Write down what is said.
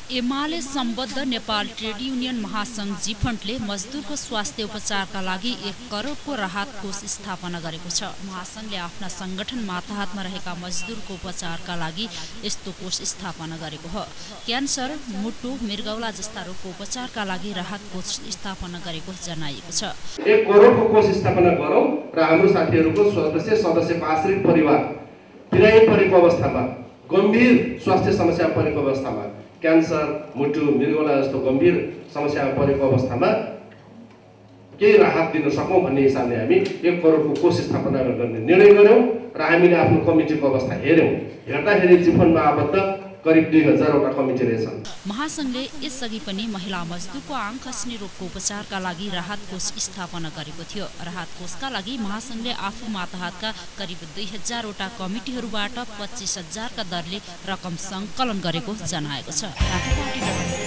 एमाले सम्बद्ध Nepal trade union महासंघ जीफन्टले मजदुरको स्वास्थ्य उपचारका लागि 1 करोडको राहत कोष स्थापना गरेको छ। महासंघले आफ्ना संगठन मातहतमा रहेका मजदुरको उपचारका लागि यस्तो कोष स्थापना गरेको हो। क्यान्सर, मुटु, मृगौला जस्ता रोगको उपचारका लागि राहत कोष स्थापना गरेको जनाइएको छ। 1 करोडको कोष स्थापना गरौँ र हाम्रो साथीहरूको सदस्यको आश्रित परिवार बिरामी परेको अवस्थामा, गम्भीर स्वास्थ्य समस्या परेको अवस्थामा, क्यान्सर, मुटु, मृगौला जस्तो गम्भीर समस्यामा परेको अवस्थामा केही राहत दिन सकौँ भन्ने हिसाबले हामी 1 करोडको कोष स्थापना गर्ने निर्णय गर्यौं र हामीले आफ्नो कमिटीको अवस्था हेर्यौं। हेर्दाखेरि जीवनमा आबद्ध करिब 2000 वटा कमिटी रहेछन्। महासंघले यसअघि पनि महिला मजदुरको आँख खस्ने रोगको उपचारका लागि राहत कोष स्थापना गरेको थियो। राहत कोषका लागि महासंघले आफू मातहतका करिब 2000 वटा कमिटीहरूबाट 25,000 का दरले रकम संकलन गरेको जनाएको छ।